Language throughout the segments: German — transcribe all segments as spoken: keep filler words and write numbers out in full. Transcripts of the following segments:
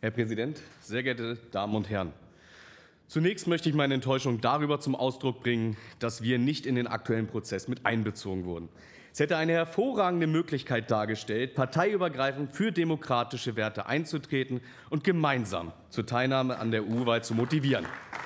Herr Präsident, sehr geehrte Damen und Herren! Zunächst möchte ich meine Enttäuschung darüber zum Ausdruck bringen, dass wir nicht in den aktuellen Prozess mit einbezogen wurden. Es hätte eine hervorragende Möglichkeit dargestellt, parteiübergreifend für demokratische Werte einzutreten und gemeinsam zur Teilnahme an der E U-Wahl zu motivieren.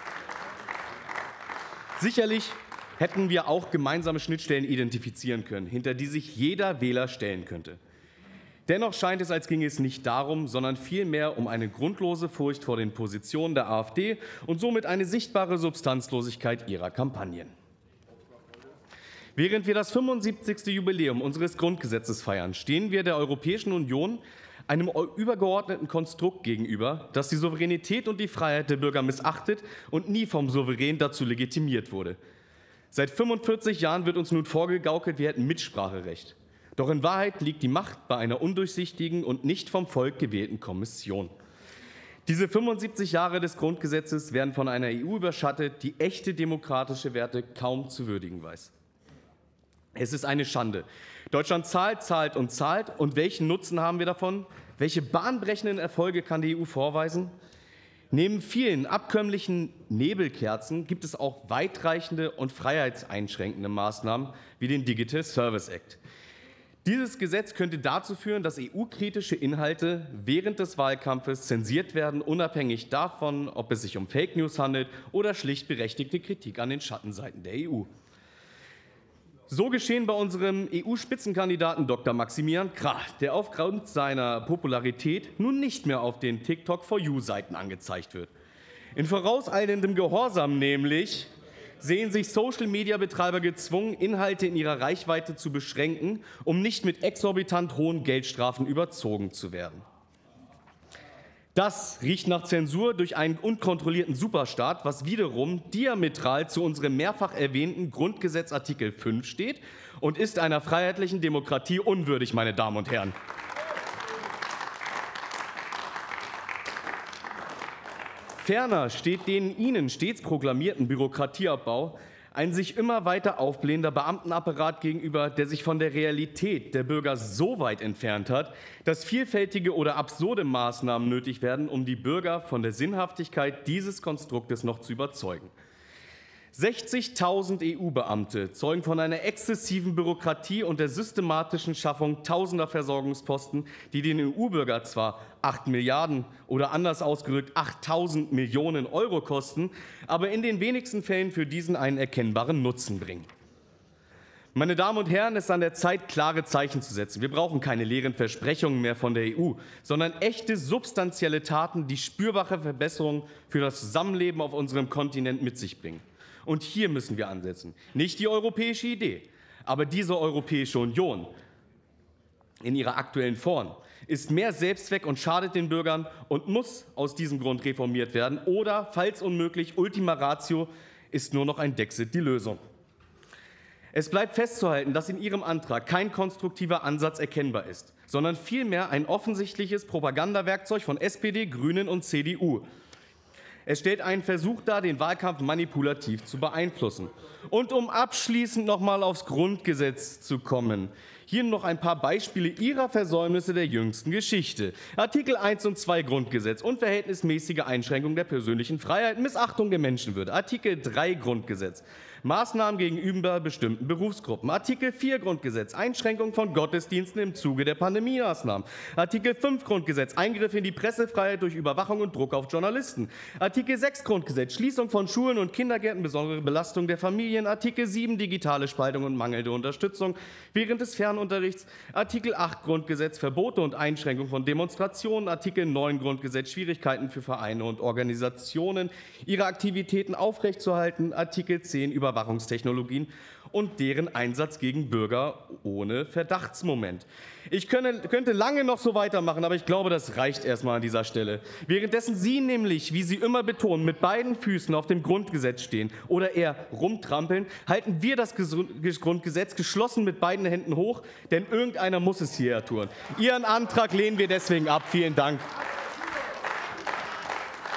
Sicherlich hätten wir auch gemeinsame Schnittstellen identifizieren können, hinter die sich jeder Wähler stellen könnte. Dennoch scheint es, als ginge es nicht darum, sondern vielmehr um eine grundlose Furcht vor den Positionen der AfD und somit eine sichtbare Substanzlosigkeit ihrer Kampagnen. Während wir das fünfundsiebzigste Jubiläum unseres Grundgesetzes feiern, stehen wir der Europäischen Union einem übergeordneten Konstrukt gegenüber, das die Souveränität und die Freiheit der Bürger missachtet und nie vom Souverän dazu legitimiert wurde. Seit fünfundvierzig Jahren wird uns nun vorgegaukelt, wir hätten Mitspracherecht. Doch in Wahrheit liegt die Macht bei einer undurchsichtigen und nicht vom Volk gewählten Kommission. Diese fünfundsiebzig Jahre des Grundgesetzes werden von einer E U überschattet, die echte demokratische Werte kaum zu würdigen weiß. Es ist eine Schande. Deutschland zahlt, zahlt und zahlt. Und welchen Nutzen haben wir davon? Welche bahnbrechenden Erfolge kann die E U vorweisen? Neben vielen abkömmlichen Nebelkerzen gibt es auch weitreichende und freiheitseinschränkende Maßnahmen wie den Digital Service Act. Dieses Gesetz könnte dazu führen, dass E U-kritische Inhalte während des Wahlkampfes zensiert werden, unabhängig davon, ob es sich um Fake News handelt oder schlicht berechtigte Kritik an den Schattenseiten der E U. So geschehen bei unserem E U-Spitzenkandidaten Doktor Maximilian Krah, der aufgrund seiner Popularität nun nicht mehr auf den TikTok for You Seiten angezeigt wird. In vorauseilendem Gehorsam nämlich sehen sich Social-Media-Betreiber gezwungen, Inhalte in ihrer Reichweite zu beschränken, um nicht mit exorbitant hohen Geldstrafen überzogen zu werden. Das riecht nach Zensur durch einen unkontrollierten Superstaat, was wiederum diametral zu unserem mehrfach erwähnten Grundgesetz Artikel fünf steht und ist einer freiheitlichen Demokratie unwürdig, meine Damen und Herren. Ferner steht den Ihnen stets proklamierten Bürokratieabbau ein sich immer weiter aufblähender Beamtenapparat gegenüber, der sich von der Realität der Bürger so weit entfernt hat, dass vielfältige oder absurde Maßnahmen nötig werden, um die Bürger von der Sinnhaftigkeit dieses Konstruktes noch zu überzeugen. sechzigtausend E U-Beamte zeugen von einer exzessiven Bürokratie und der systematischen Schaffung tausender Versorgungsposten, die den E U-Bürger zwar acht Milliarden oder anders ausgedrückt achttausend Millionen Euro kosten, aber in den wenigsten Fällen für diesen einen erkennbaren Nutzen bringen. Meine Damen und Herren, es ist an der Zeit, klare Zeichen zu setzen. Wir brauchen keine leeren Versprechungen mehr von der E U, sondern echte, substanzielle Taten, die spürbare Verbesserungen für das Zusammenleben auf unserem Kontinent mit sich bringen. Und hier müssen wir ansetzen. Nicht die europäische Idee, aber diese Europäische Union in ihrer aktuellen Form ist mehr Selbstzweck und schadet den Bürgern und muss aus diesem Grund reformiert werden. Oder, falls unmöglich, Ultima Ratio, ist nur noch ein Dexit die Lösung. Es bleibt festzuhalten, dass in Ihrem Antrag kein konstruktiver Ansatz erkennbar ist, sondern vielmehr ein offensichtliches Propagandawerkzeug von S P D, Grünen und C D U. Es stellt einen Versuch dar, den Wahlkampf manipulativ zu beeinflussen. Und um abschließend noch mal aufs Grundgesetz zu kommen, hier noch ein paar Beispiele Ihrer Versäumnisse der jüngsten Geschichte. Artikel eins und zwei Grundgesetz, unverhältnismäßige Einschränkung der persönlichen Freiheit, Missachtung der Menschenwürde. Artikel drei Grundgesetz, Maßnahmen gegenüber bestimmten Berufsgruppen. Artikel vier Grundgesetz, Einschränkung von Gottesdiensten im Zuge der Pandemiemaßnahmen. Artikel fünf Grundgesetz, Eingriff in die Pressefreiheit durch Überwachung und Druck auf Journalisten. Artikel sechs Grundgesetz, Schließung von Schulen und Kindergärten, besondere Belastung der Familien. Artikel sieben digitale Spaltung und mangelnde Unterstützung während des Fernunterrichts. Artikel acht Grundgesetz, Verbote und Einschränkung von Demonstrationen. Artikel neun Grundgesetz, Schwierigkeiten für Vereine und Organisationen, ihre Aktivitäten aufrechtzuerhalten. Artikel zehn Überwachungstechnologien und deren Einsatz gegen Bürger ohne Verdachtsmoment. Ich könnte, könnte lange noch so weitermachen, aber ich glaube, das reicht erstmal an dieser Stelle. Währenddessen Sie nämlich, wie Sie immer betonen, mit beiden Füßen auf dem Grundgesetz stehen oder eher rumtrampeln, halten wir das Grundgesetz geschlossen mit beiden Händen hoch, denn irgendeiner muss es hierher tun. Ihren Antrag lehnen wir deswegen ab. Vielen Dank.